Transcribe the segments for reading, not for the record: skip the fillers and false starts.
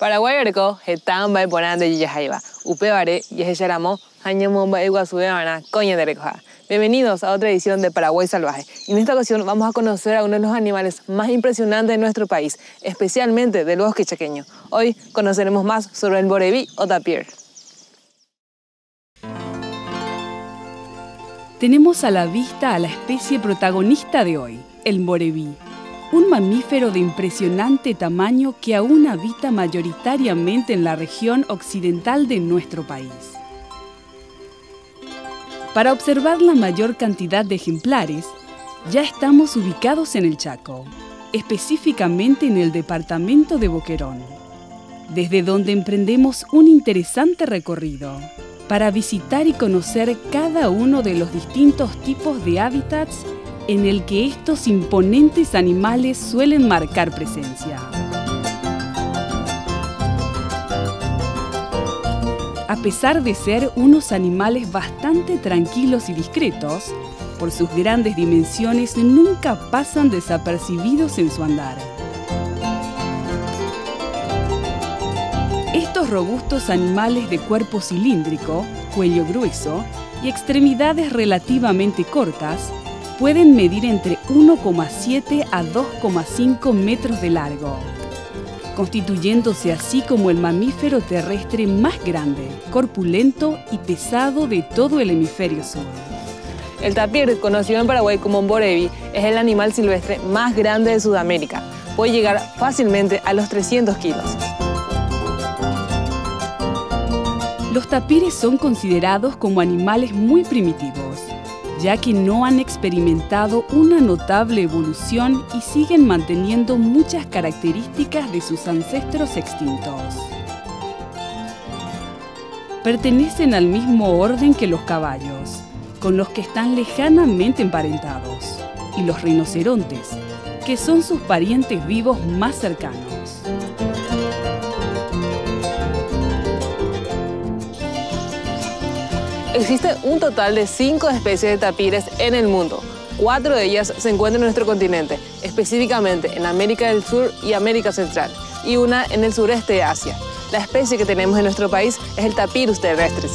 Paraguay arco hetamba y ponande y yajaiba. Upebare y ejecharamo hañamomba iguazubebana coña de recoja. Bienvenidos a otra edición de Paraguay Salvaje. Y en esta ocasión vamos a conocer a uno de los animales más impresionantes de nuestro país, especialmente del bosque chaqueño. Hoy conoceremos más sobre el boreví o tapir. Tenemos a la vista a la especie protagonista de hoy, el boreví, un mamífero de impresionante tamaño que aún habita mayoritariamente en la región occidental de nuestro país. Para observar la mayor cantidad de ejemplares, ya estamos ubicados en el Chaco, específicamente en el departamento de Boquerón, desde donde emprendemos un interesante recorrido para visitar y conocer cada uno de los distintos tipos de hábitats en el que estos imponentes animales suelen marcar presencia. A pesar de ser unos animales bastante tranquilos y discretos, por sus grandes dimensiones nunca pasan desapercibidos en su andar. Estos robustos animales de cuerpo cilíndrico, cuello grueso y extremidades relativamente cortas pueden medir entre 1,7 a 2,5 metros de largo, constituyéndose así como el mamífero terrestre más grande, corpulento y pesado de todo el hemisferio sur. El tapir, conocido en Paraguay como boreví, es el animal silvestre más grande de Sudamérica. Puede llegar fácilmente a los 300 kilos. Los tapires son considerados como animales muy primitivos, ya que no han experimentado una notable evolución y siguen manteniendo muchas características de sus ancestros extintos. Pertenecen al mismo orden que los caballos, con los que están lejanamente emparentados, y los rinocerontes, que son sus parientes vivos más cercanos. Existe un total de 5 especies de tapires en el mundo. 4 de ellas se encuentran en nuestro continente, específicamente en América del Sur y América Central, y una en el sureste de Asia. La especie que tenemos en nuestro país es el Tapirus terrestris.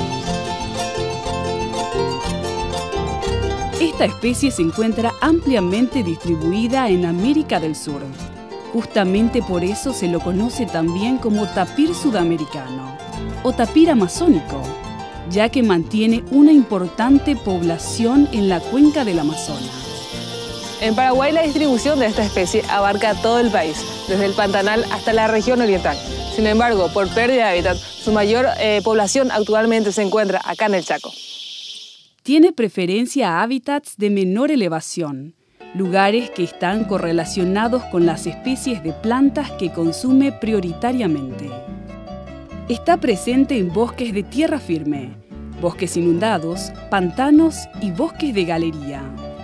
Esta especie se encuentra ampliamente distribuida en América del Sur. Justamente por eso se lo conoce también como tapir sudamericano o tapir amazónico, ya que mantiene una importante población en la cuenca del Amazonas. En Paraguay la distribución de esta especie abarca todo el país, desde el Pantanal hasta la región oriental. Sin embargo, por pérdida de hábitat, su mayor población actualmente se encuentra acá en el Chaco. Tiene preferencia a hábitats de menor elevación, lugares que están correlacionados con las especies de plantas que consume prioritariamente. Está presente en bosques de tierra firme, bosques inundados, pantanos y bosques de galería.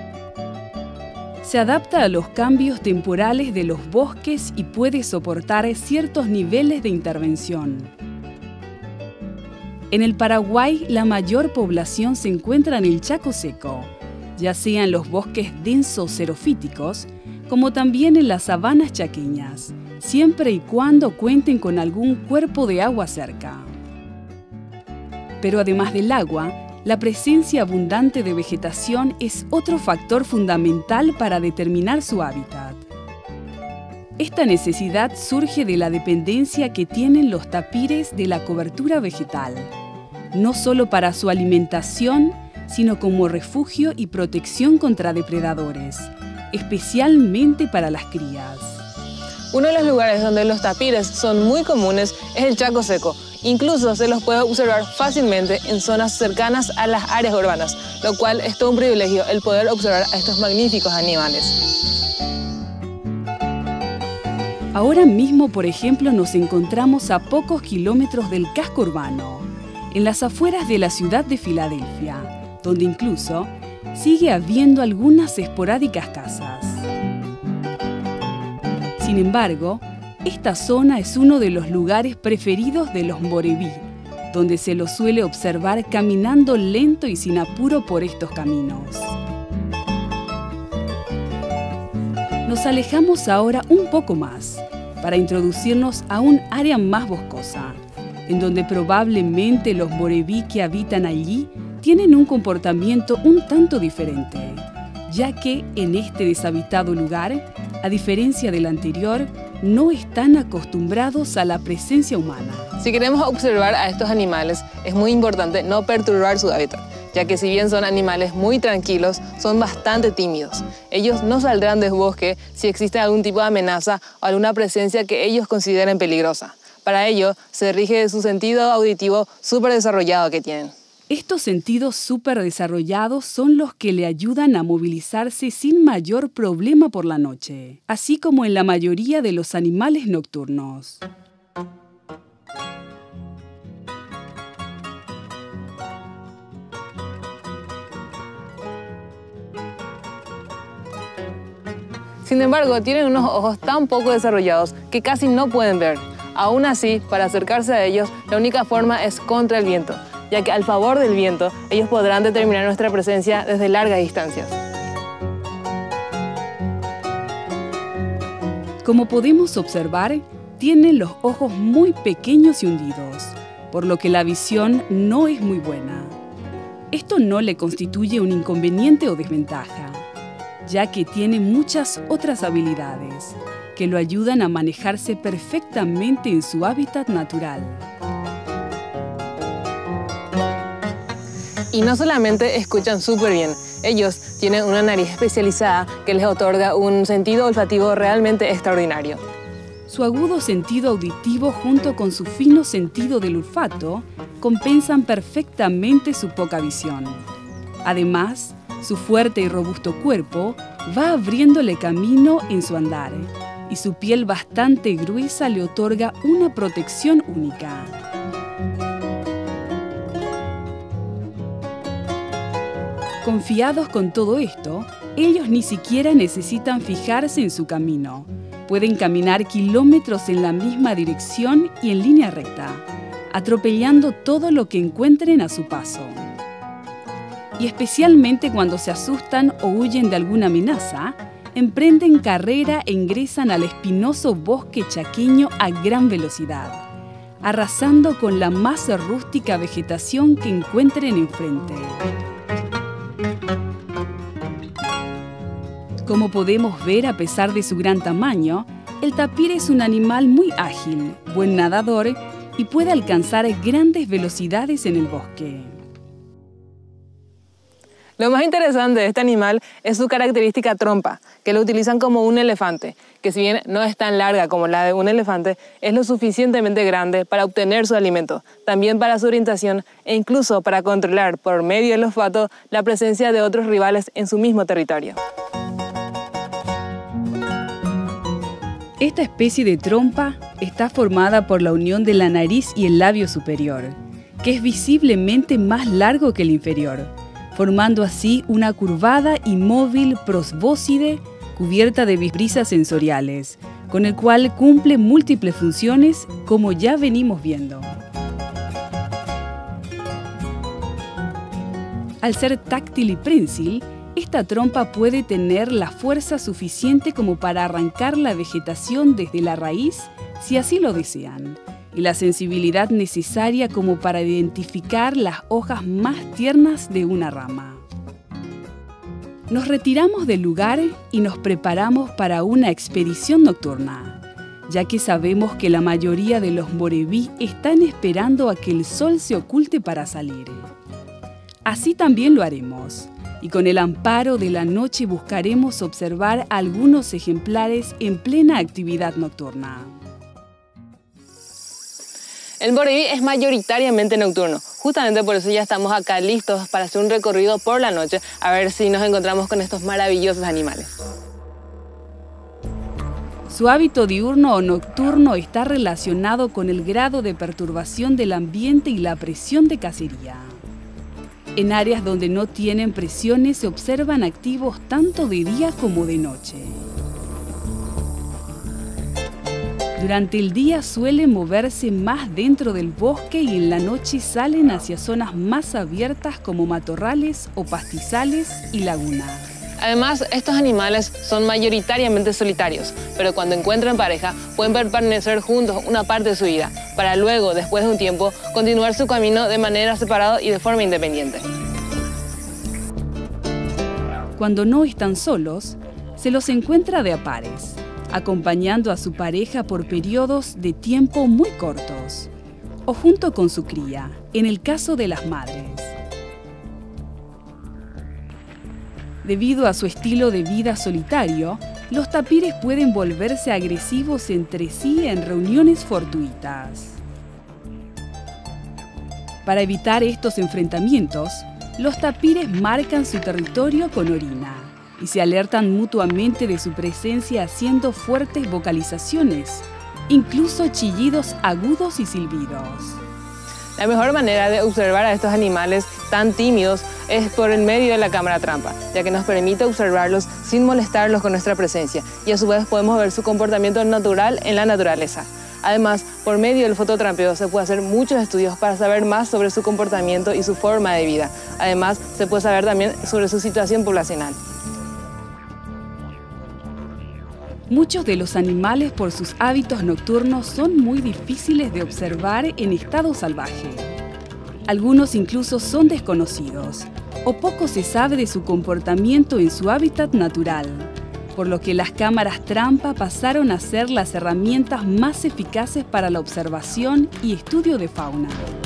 Se adapta a los cambios temporales de los bosques y puede soportar ciertos niveles de intervención. En el Paraguay, la mayor población se encuentra en el Chaco seco, ya sea en los bosques densos xerofíticos, como también en las sabanas chaqueñas, siempre y cuando cuenten con algún cuerpo de agua cerca. Pero además del agua, la presencia abundante de vegetación es otro factor fundamental para determinar su hábitat. Esta necesidad surge de la dependencia que tienen los tapires de la cobertura vegetal, no solo para su alimentación, sino como refugio y protección contra depredadores, especialmente para las crías. Uno de los lugares donde los tapires son muy comunes es el Chaco seco. Incluso se los puede observar fácilmente en zonas cercanas a las áreas urbanas, lo cual es todo un privilegio el poder observar a estos magníficos animales. Ahora mismo, por ejemplo, nos encontramos a pocos kilómetros del casco urbano, en las afueras de la ciudad de Filadelfia, donde incluso sigue habiendo algunas esporádicas casas. Sin embargo, esta zona es uno de los lugares preferidos de los boreví, donde se los suele observar caminando lento y sin apuro por estos caminos. Nos alejamos ahora un poco más, para introducirnos a un área más boscosa, en donde probablemente los moreví que habitan allí tienen un comportamiento un tanto diferente, ya que en este deshabitado lugar, a diferencia del anterior, no están acostumbrados a la presencia humana. Si queremos observar a estos animales, es muy importante no perturbar su hábitat, ya que si bien son animales muy tranquilos, son bastante tímidos. Ellos no saldrán del bosque si existe algún tipo de amenaza o alguna presencia que ellos consideren peligrosa. Para ello, se rige de su sentido auditivo súper desarrollado que tienen. Estos sentidos súper desarrollados son los que le ayudan a movilizarse sin mayor problema por la noche, así como en la mayoría de los animales nocturnos. Sin embargo, tienen unos ojos tan poco desarrollados que casi no pueden ver. Aún así, para acercarse a ellos, la única forma es contra el viento, ya que al favor del viento, ellos podrán determinar nuestra presencia desde largas distancias. Como podemos observar, tienen los ojos muy pequeños y hundidos, por lo que la visión no es muy buena. Esto no le constituye un inconveniente o desventaja, ya que tiene muchas otras habilidades que lo ayudan a manejarse perfectamente en su hábitat natural. Y no solamente escuchan súper bien, ellos tienen una nariz especializada que les otorga un sentido olfativo realmente extraordinario. Su agudo sentido auditivo junto con su fino sentido del olfato compensan perfectamente su poca visión. Además, su fuerte y robusto cuerpo va abriéndole camino en su andar y su piel bastante gruesa le otorga una protección única. Confiados con todo esto, ellos ni siquiera necesitan fijarse en su camino. Pueden caminar kilómetros en la misma dirección y en línea recta, atropellando todo lo que encuentren a su paso. Y especialmente cuando se asustan o huyen de alguna amenaza, emprenden carrera e ingresan al espinoso bosque chaqueño a gran velocidad, arrasando con la más rústica vegetación que encuentren enfrente. Como podemos ver, a pesar de su gran tamaño, el tapir es un animal muy ágil, buen nadador y puede alcanzar grandes velocidades en el bosque. Lo más interesante de este animal es su característica trompa, que lo utilizan como un elefante, que si bien no es tan larga como la de un elefante, es lo suficientemente grande para obtener su alimento, también para su orientación e incluso para controlar por medio del olfato la presencia de otros rivales en su mismo territorio. Esta especie de trompa está formada por la unión de la nariz y el labio superior, que es visiblemente más largo que el inferior, formando así una curvada y móvil probóscide cubierta de brisas sensoriales, con el cual cumple múltiples funciones, como ya venimos viendo. Al ser táctil y prensil, esta trompa puede tener la fuerza suficiente como para arrancar la vegetación desde la raíz, si así lo desean, y la sensibilidad necesaria como para identificar las hojas más tiernas de una rama. Nos retiramos del lugar y nos preparamos para una expedición nocturna, ya que sabemos que la mayoría de los moreví están esperando a que el sol se oculte para salir. Así también lo haremos, y con el amparo de la noche buscaremos observar algunos ejemplares en plena actividad nocturna. El moreví es mayoritariamente nocturno, justamente por eso ya estamos acá listos para hacer un recorrido por la noche, a ver si nos encontramos con estos maravillosos animales. Su hábito diurno o nocturno está relacionado con el grado de perturbación del ambiente y la presión de cacería. En áreas donde no tienen presiones se observan activos tanto de día como de noche. Durante el día suelen moverse más dentro del bosque y en la noche salen hacia zonas más abiertas como matorrales o pastizales y lagunas. Además, estos animales son mayoritariamente solitarios, pero cuando encuentran pareja pueden permanecer juntos una parte de su vida, para luego, después de un tiempo, continuar su camino de manera separada y de forma independiente. Cuando no están solos, se los encuentra de a pares, acompañando a su pareja por periodos de tiempo muy cortos, o junto con su cría, en el caso de las madres. Debido a su estilo de vida solitario, los tapires pueden volverse agresivos entre sí en reuniones fortuitas. Para evitar estos enfrentamientos, los tapires marcan su territorio con orina y se alertan mutuamente de su presencia haciendo fuertes vocalizaciones, incluso chillidos agudos y silbidos. La mejor manera de observar a estos animales tan tímidos es por el medio de la cámara trampa, ya que nos permite observarlos sin molestarlos con nuestra presencia y a su vez podemos ver su comportamiento natural en la naturaleza. Además, por medio del fototrampeo se puede hacer muchos estudios para saber más sobre su comportamiento y su forma de vida. Además, se puede saber también sobre su situación poblacional. Muchos de los animales por sus hábitos nocturnos son muy difíciles de observar en estado salvaje. Algunos incluso son desconocidos, o poco se sabe de su comportamiento en su hábitat natural, por lo que las cámaras trampa pasaron a ser las herramientas más eficaces para la observación y estudio de fauna.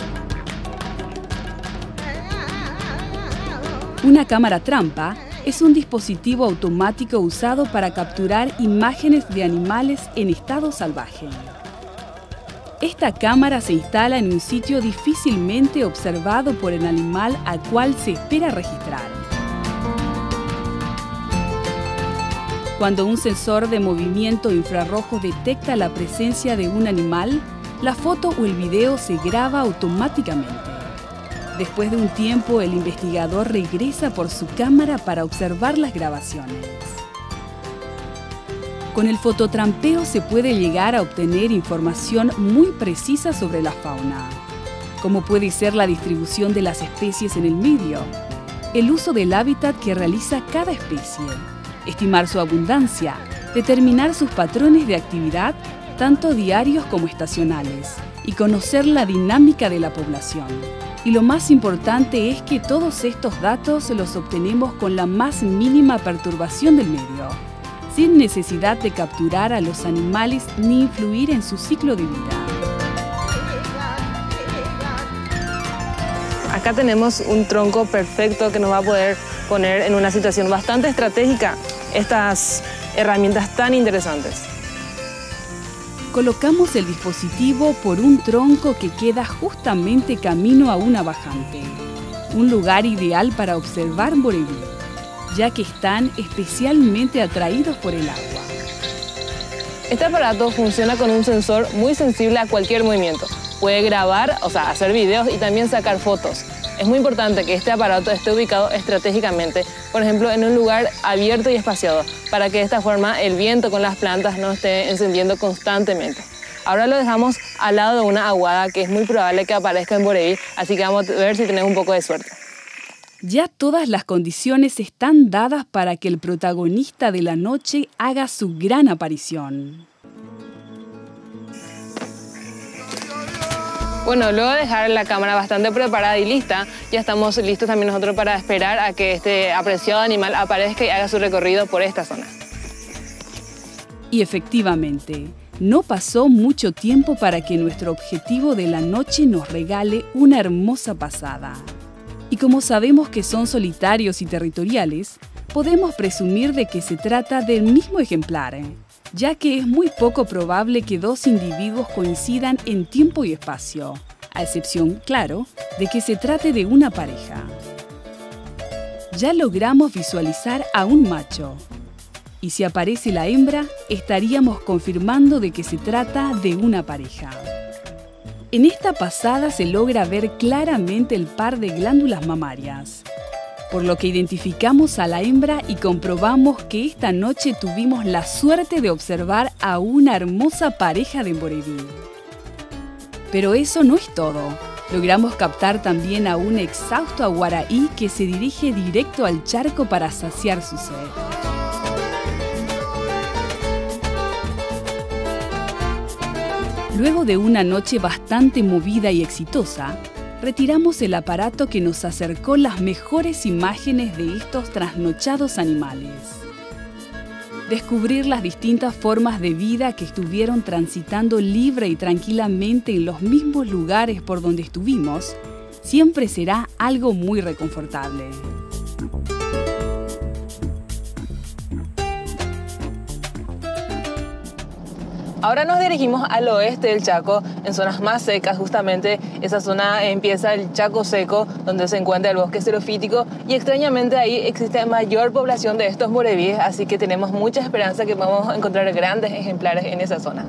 Una cámara trampa es un dispositivo automático usado para capturar imágenes de animales en estado salvaje. Esta cámara se instala en un sitio difícilmente observado por el animal al cual se espera registrar. Cuando un sensor de movimiento infrarrojo detecta la presencia de un animal, la foto o el video se graba automáticamente. Después de un tiempo, el investigador regresa por su cámara para observar las grabaciones. Con el fototrampeo se puede llegar a obtener información muy precisa sobre la fauna, como puede ser la distribución de las especies en el medio, el uso del hábitat que realiza cada especie, estimar su abundancia, determinar sus patrones de actividad, tanto diarios como estacionales, y conocer la dinámica de la población. Y lo más importante es que todos estos datos los obtenemos con la más mínima perturbación del medio, sin necesidad de capturar a los animales ni influir en su ciclo de vida. Acá tenemos un tronco perfecto que nos va a poder poner en una situación bastante estratégica estas herramientas tan interesantes. Colocamos el dispositivo por un tronco que queda justamente camino a una bajante, un lugar ideal para observar boreví, ya que están especialmente atraídos por el agua. Este aparato funciona con un sensor muy sensible a cualquier movimiento. Puede grabar, hacer videos y también sacar fotos. Es muy importante que este aparato esté ubicado estratégicamente, por ejemplo, en un lugar abierto y espaciado, para que de esta forma el viento con las plantas no esté encendiendo constantemente. Ahora lo dejamos al lado de una aguada que es muy probable que aparezca en boreví, así que vamos a ver si tenemos un poco de suerte. Ya todas las condiciones están dadas para que el protagonista de la noche haga su gran aparición. Bueno, luego de dejar la cámara bastante preparada y lista, ya estamos listos también nosotros para esperar a que este apreciado animal aparezca y haga su recorrido por esta zona. Y efectivamente, no pasó mucho tiempo para que nuestro objetivo de la noche nos regale una hermosa pasada. Y como sabemos que son solitarios y territoriales, podemos presumir de que se trata del mismo ejemplar, ya que es muy poco probable que dos individuos coincidan en tiempo y espacio, a excepción, claro, de que se trate de una pareja. Ya logramos visualizar a un macho, y si aparece la hembra, estaríamos confirmando de que se trata de una pareja. En esta pasada se logra ver claramente el par de glándulas mamarias, por lo que identificamos a la hembra y comprobamos que esta noche tuvimos la suerte de observar a una hermosa pareja de boreví. Pero eso no es todo. Logramos captar también a un exhausto aguaraí que se dirige directo al charco para saciar su sed. Luego de una noche bastante movida y exitosa, retiramos el aparato que nos acercó las mejores imágenes de estos trasnochados animales. Descubrir las distintas formas de vida que estuvieron transitando libre y tranquilamente en los mismos lugares por donde estuvimos, siempre será algo muy reconfortable. Ahora nos dirigimos al oeste del Chaco, en zonas más secas. Justamente esa zona empieza el Chaco Seco, donde se encuentra el bosque xerofítico, y extrañamente ahí existe mayor población de estos morevíes, así que tenemos mucha esperanza que vamos a encontrar grandes ejemplares en esa zona.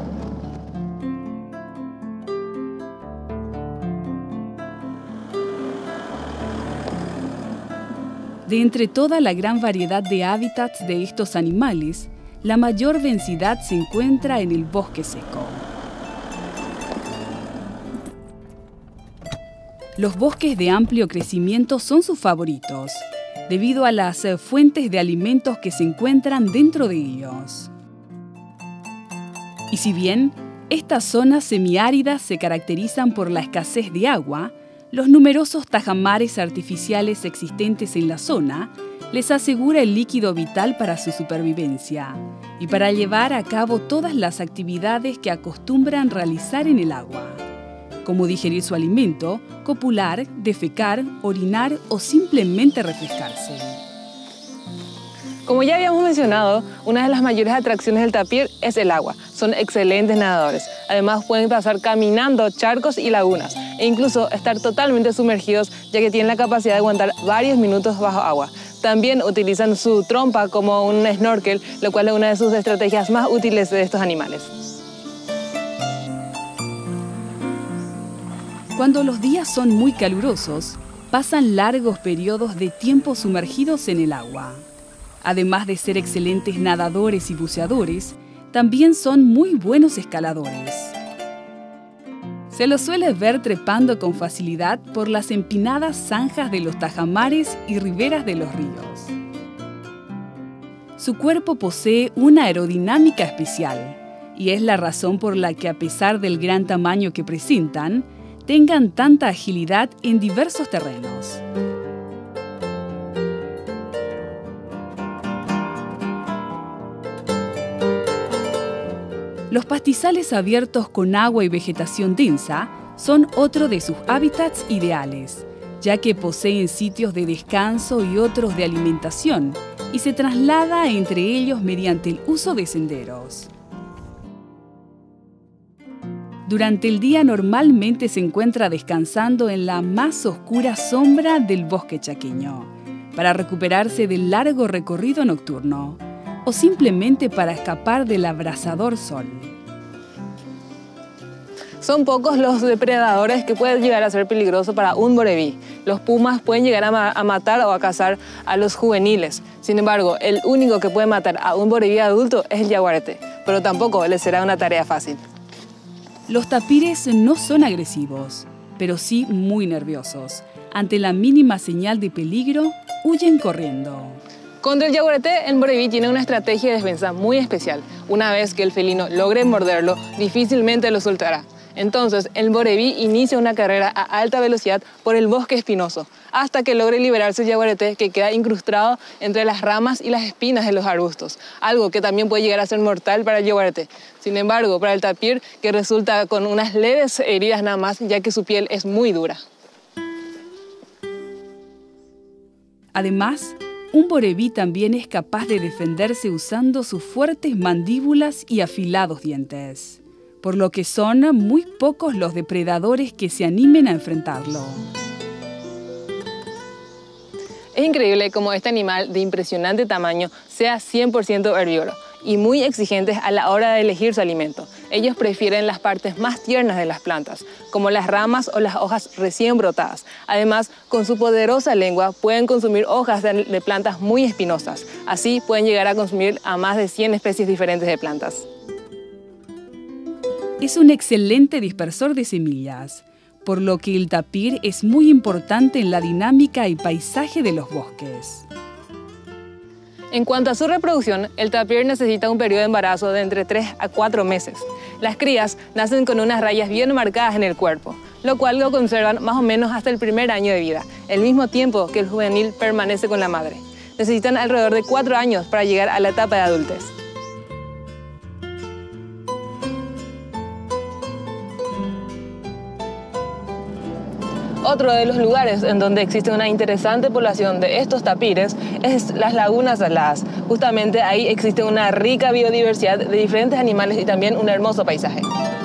De entre toda la gran variedad de hábitats de estos animales, la mayor densidad se encuentra en el bosque seco. Los bosques de amplio crecimiento son sus favoritos, debido a las fuentes de alimentos que se encuentran dentro de ellos. Y si bien estas zonas semiáridas se caracterizan por la escasez de agua, los numerosos tajamares artificiales existentes en la zona les asegura el líquido vital para su supervivencia y para llevar a cabo todas las actividades que acostumbran realizar en el agua, como digerir su alimento, copular, defecar, orinar o simplemente refrescarse. Como ya habíamos mencionado, una de las mayores atracciones del tapir es el agua. Son excelentes nadadores. Además, pueden pasar caminando charcos y lagunas e incluso estar totalmente sumergidos, ya que tienen la capacidad de aguantar varios minutos bajo agua. También utilizan su trompa como un snorkel, lo cual es una de sus estrategias más útiles de estos animales. Cuando los días son muy calurosos, pasan largos periodos de tiempo sumergidos en el agua. Además de ser excelentes nadadores y buceadores, también son muy buenos escaladores. Se los suele ver trepando con facilidad por las empinadas zanjas de los tajamares y riberas de los ríos. Su cuerpo posee una aerodinámica especial, y es la razón por la que, a pesar del gran tamaño que presentan, tengan tanta agilidad en diversos terrenos. Los pastizales abiertos con agua y vegetación densa son otro de sus hábitats ideales, ya que poseen sitios de descanso y otros de alimentación, y se traslada entre ellos mediante el uso de senderos. Durante el día normalmente se encuentra descansando en la más oscura sombra del bosque chaqueño, para recuperarse del largo recorrido nocturno, o simplemente para escapar del abrasador sol. Son pocos los depredadores que pueden llegar a ser peligrosos para un moreví. Los pumas pueden llegar a matar o a cazar a los juveniles. Sin embargo, el único que puede matar a un moreví adulto es el yaguareté, pero tampoco les será una tarea fácil. Los tapires no son agresivos, pero sí muy nerviosos. Ante la mínima señal de peligro, huyen corriendo. Contra el yaguareté, el moreví tiene una estrategia de defensa muy especial. Una vez que el felino logre morderlo, difícilmente lo soltará. Entonces, el moreví inicia una carrera a alta velocidad por el bosque espinoso, hasta que logre liberarse el yaguareté, que queda incrustado entre las ramas y las espinas de los arbustos, algo que también puede llegar a ser mortal para el yaguareté. Sin embargo, para el tapir, que resulta con unas leves heridas nada más, ya que su piel es muy dura. Además, un moreví también es capaz de defenderse usando sus fuertes mandíbulas y afilados dientes, por lo que son muy pocos los depredadores que se animen a enfrentarlo. Es increíble cómo este animal de impresionante tamaño sea 100% herbívoro y muy exigentes a la hora de elegir su alimento. Ellos prefieren las partes más tiernas de las plantas, como las ramas o las hojas recién brotadas. Además, con su poderosa lengua pueden consumir hojas de plantas muy espinosas. Así pueden llegar a consumir a más de 100 especies diferentes de plantas. Es un excelente dispersor de semillas. por lo que el tapir es muy importante en la dinámica y paisaje de los bosques. En cuanto a su reproducción, el tapir necesita un periodo de embarazo de entre 3 a 4 meses. Las crías nacen con unas rayas bien marcadas en el cuerpo, lo cual lo conservan más o menos hasta el primer año de vida, el mismo tiempo que el juvenil permanece con la madre. Necesitan alrededor de 4 años para llegar a la etapa de adultez. Otro de los lugares en donde existe una interesante población de estos tapires es las lagunas saladas. Justamente ahí existe una rica biodiversidad de diferentes animales y también un hermoso paisaje.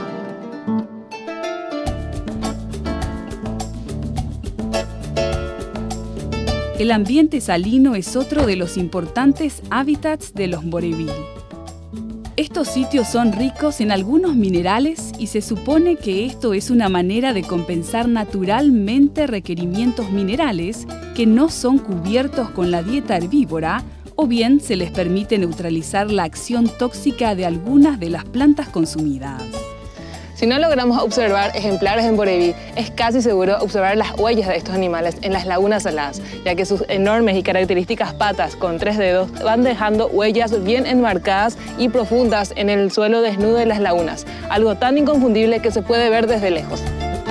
El ambiente salino es otro de los importantes hábitats de los Mborebi. Estos sitios son ricos en algunos minerales y se supone que esto es una manera de compensar naturalmente requerimientos minerales que no son cubiertos con la dieta herbívora, o bien se les permite neutralizar la acción tóxica de algunas de las plantas consumidas. Si no logramos observar ejemplares en Mborebi, es casi seguro observar las huellas de estos animales en las lagunas saladas, ya que sus enormes y características patas con 3 dedos van dejando huellas bien enmarcadas y profundas en el suelo desnudo de las lagunas, algo tan inconfundible que se puede ver desde lejos.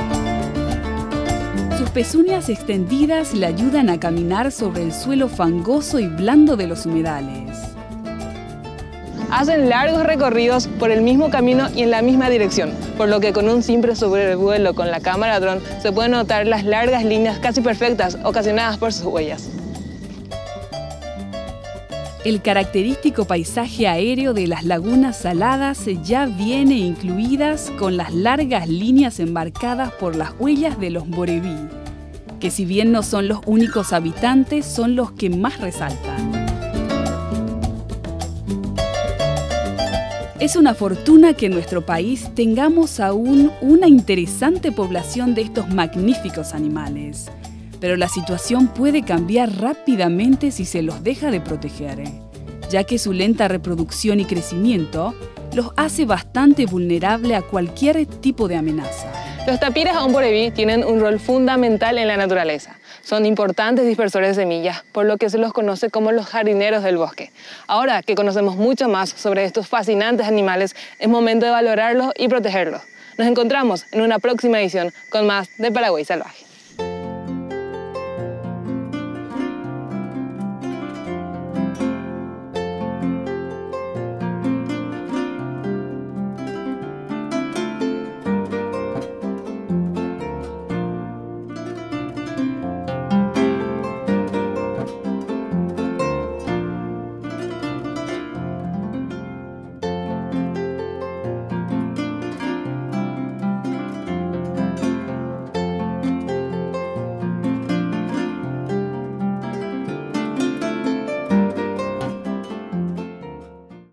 Sus pezuñas extendidas le ayudan a caminar sobre el suelo fangoso y blando de los humedales. Hacen largos recorridos por el mismo camino y en la misma dirección, por lo que con un simple sobrevuelo con la cámara dron se pueden notar las largas líneas casi perfectas ocasionadas por sus huellas. El característico paisaje aéreo de las lagunas saladas ya viene incluidas con las largas líneas enmarcadas por las huellas de los Mborebi, que si bien no son los únicos habitantes, son los que más resaltan. Es una fortuna que en nuestro país tengamos aún una interesante población de estos magníficos animales, pero la situación puede cambiar rápidamente si se los deja de proteger, ya que su lenta reproducción y crecimiento los hace bastante vulnerables a cualquier tipo de amenaza. Los tapires a Mborebi tienen un rol fundamental en la naturaleza. Son importantes dispersores de semillas, por lo que se los conoce como los jardineros del bosque. Ahora que conocemos mucho más sobre estos fascinantes animales, es momento de valorarlos y protegerlos. Nos encontramos en una próxima edición con más de Paraguay Salvaje.